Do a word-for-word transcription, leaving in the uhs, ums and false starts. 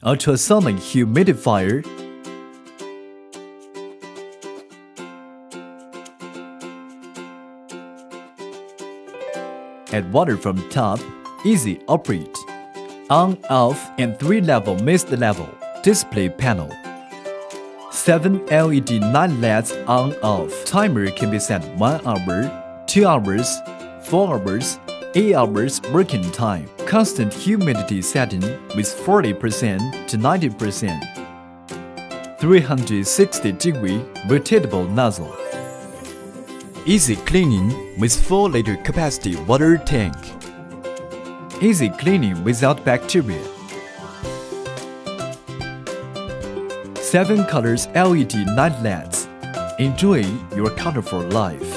ultrasonic humidifier, add water from top, easy operate, on, off, and three level mist level, display panel. seven L E D night lights on off. Timer can be set one hour, two hours, four hours, eight hours working time. Constant humidity setting with forty percent to ninety percent. three hundred sixty degree rotatable nozzle. Easy cleaning with four liter capacity water tank. Easy cleaning without bacteria. seven colors L E D night lights. Enjoy your colorful life.